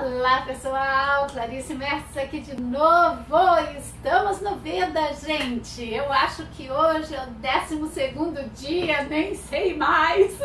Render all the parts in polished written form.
Olá pessoal, Clarice Mertz aqui de novo. Estamos no Veda, gente. Eu acho que hoje é o 12º dia, nem sei mais.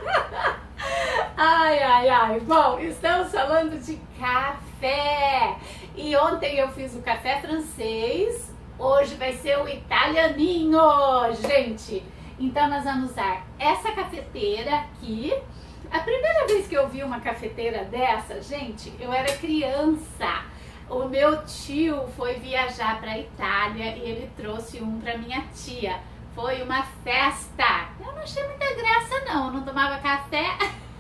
Ai. Bom, estamos falando de café. E ontem eu fiz o café francês, hoje vai ser o italianinho, gente. Então nós vamos usar essa cafeteira aqui. A primeira vez que eu vi uma cafeteira dessa, gente, eu era criança. O meu tio foi viajar para a Itália e ele trouxe um para minha tia. Foi uma festa. Eu não achei muita graça não tomava café.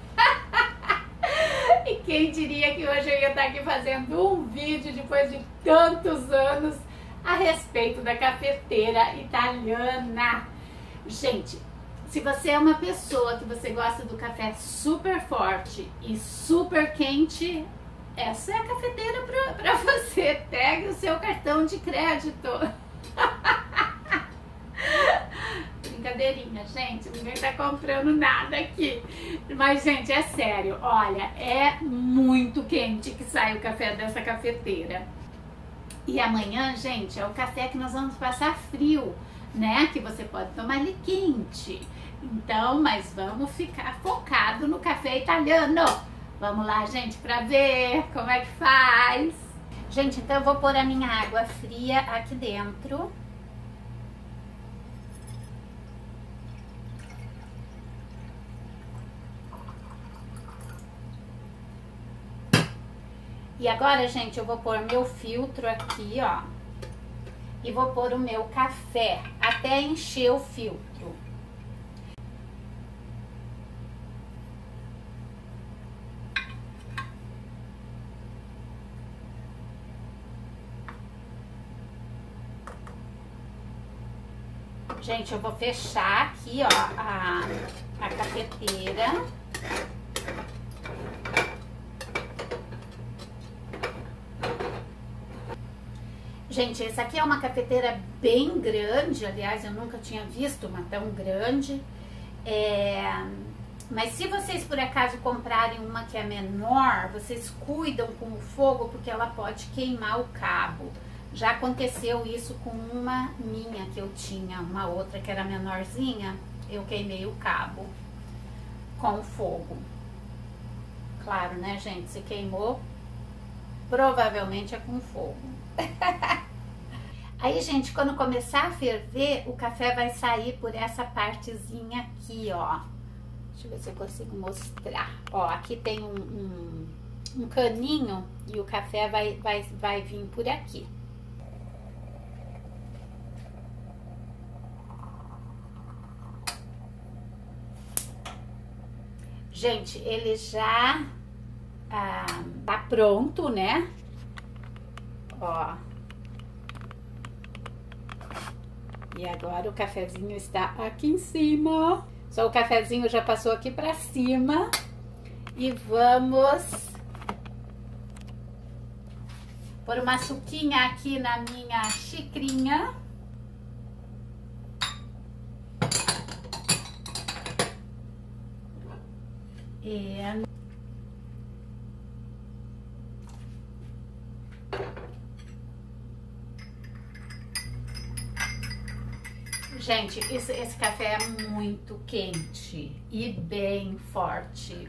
E quem diria que hoje eu ia estar aqui fazendo um vídeo depois de tantos anos a respeito da cafeteira italiana. Gente, se você é uma pessoa que você gosta do café super forte e super quente, essa é a cafeteira para você. Pegue o seu cartão de crédito. Brincadeirinha, gente, ninguém tá comprando nada aqui. Mas, gente, é sério, olha, é muito quente que sai o café dessa cafeteira. E amanhã, gente, é o café que nós vamos passar frio, né? Que você pode tomar ele quente. Então, mas vamos ficar focado no café italiano. Vamos lá, gente, para ver como é que faz. Gente, então eu vou pôr a minha água fria aqui dentro. E agora, gente, eu vou pôr meu filtro aqui, ó. E vou pôr o meu café até encher o filtro. Gente, eu vou fechar aqui, ó, a cafeteira. Gente, essa aqui é uma cafeteira bem grande, aliás, eu nunca tinha visto uma tão grande. Mas se vocês por acaso comprarem uma que é menor, vocês cuidam com o fogo, porque ela pode queimar o cabo. Já aconteceu isso com uma minha que eu tinha, uma outra que era menorzinha, eu queimei o cabo com o fogo. Claro, né, gente? Se queimou, provavelmente é com fogo. Aí, gente, quando começar a ferver, o café vai sair por essa partezinha aqui, ó. Deixa eu ver se eu consigo mostrar. Ó, aqui tem um caninho e o café vai vir por aqui. Gente, ele já tá pronto, né? Ó. E agora o cafezinho está aqui em cima. Só o cafezinho já passou aqui pra cima. E vamos pôr uma suquinha aqui na minha xicrinha. Gente, esse café é muito quente e bem forte.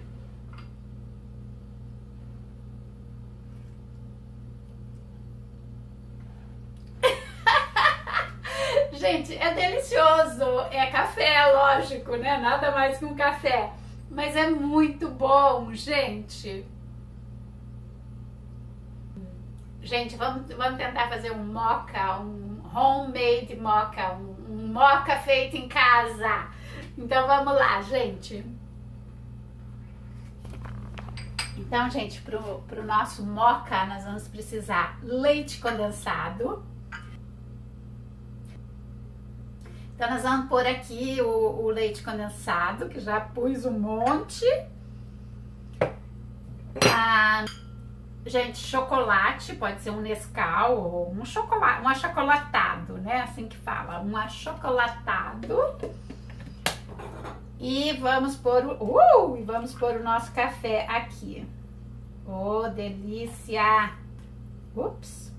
Gente, é delicioso. É café, lógico, né? Nada mais que um café. Mas é muito bom, gente. Gente, vamos tentar fazer um mocha, um homemade mocha, um mocha feito em casa. Então vamos lá, gente. Então, gente, pro nosso mocha nós vamos precisar leite condensado. Então nós vamos pôr aqui o leite condensado, que já pus um monte. Gente, chocolate, pode ser um Nescau ou um chocolate, um achocolatado, né? Assim que fala, um achocolatado. E vamos pôr o nosso café aqui. Oh, delícia! Ups!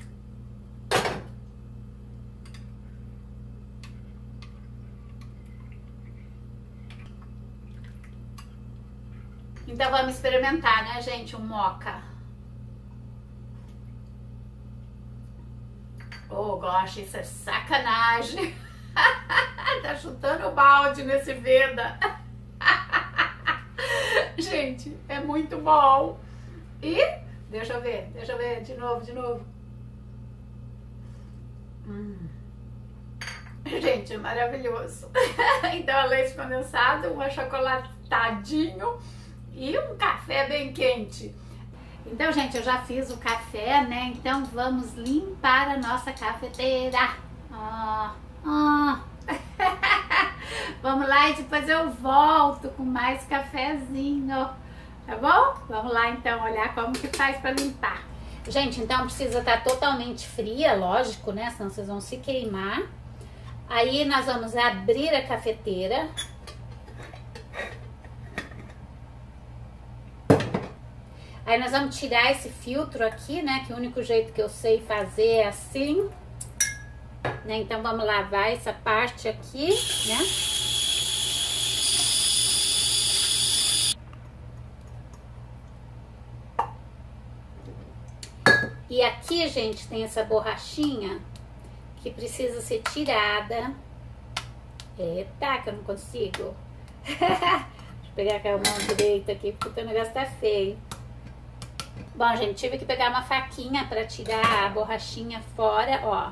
Então vamos experimentar, né, gente? Um moca. Oh, gosto, isso é sacanagem. Tá chutando o balde nesse Veda. Gente, é muito bom. E, deixa eu ver, de novo. Gente, é maravilhoso. Então, leite condensado, um achocolatadinho e um café bem quente. Então, gente, eu já fiz o café, né? Então, vamos limpar a nossa cafeteira. Vamos lá e depois eu volto com mais cafezinho, tá bom? Vamos lá, então, olhar como que faz para limpar. Gente, então precisa estar totalmente fria, lógico, né? Senão vocês vão se queimar. Aí, nós vamos abrir a cafeteira. Aí nós vamos tirar esse filtro aqui, né? Que o único jeito que eu sei fazer é assim, né? Então vamos lavar essa parte aqui, né? E aqui, gente, tem essa borrachinha que precisa ser tirada. Eita, que eu não consigo. Deixa eu pegar com a mão direita aqui, porque o negócio tá feio. Bom, gente, tive que pegar uma faquinha para tirar a borrachinha fora, ó.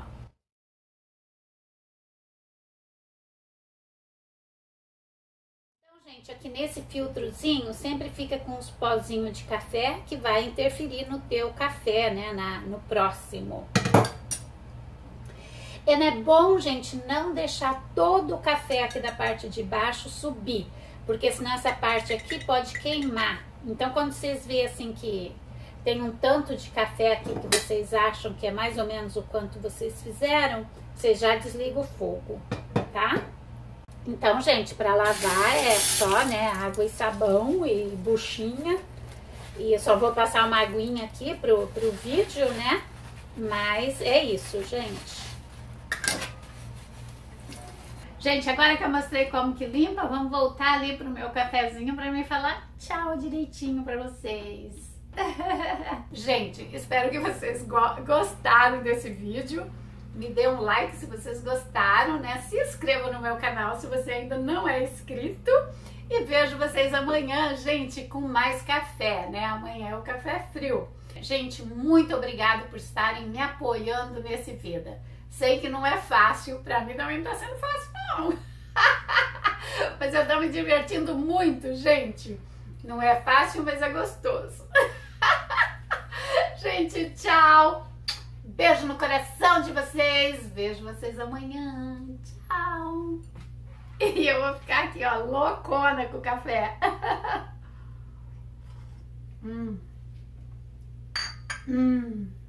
Então, gente, aqui nesse filtrozinho sempre fica com uns pozinhos de café que vai interferir no teu café, né, no próximo. E é bom, gente, não deixar todo o café aqui da parte de baixo subir, porque senão essa parte aqui pode queimar. Então, quando vocês veem assim que tem um tanto de café aqui que vocês acham que é mais ou menos o quanto vocês fizeram, vocês já desligam o fogo, tá? Então, gente, para lavar é só, né, água e sabão e buchinha. E eu só vou passar uma aguinha aqui pro vídeo, né? Mas é isso, gente. Gente, agora que eu mostrei como que limpa, vamos voltar ali pro meu cafezinho para me falar tchau direitinho para vocês. Gente, espero que vocês gostaram desse vídeo. Me dê um like se vocês gostaram, né? Se inscreva no meu canal se você ainda não é inscrito. E vejo vocês amanhã, gente, com mais café, né? Amanhã é o café frio. Gente, muito obrigada por estarem me apoiando nesse Veda. Sei que não é fácil, pra mim também não tá sendo fácil, não. Mas eu tô me divertindo muito, gente. Não é fácil, mas é gostoso. Gente, tchau. Beijo no coração de vocês. Vejo vocês amanhã. Tchau. E eu vou ficar aqui, ó, loucona com o café. Hum.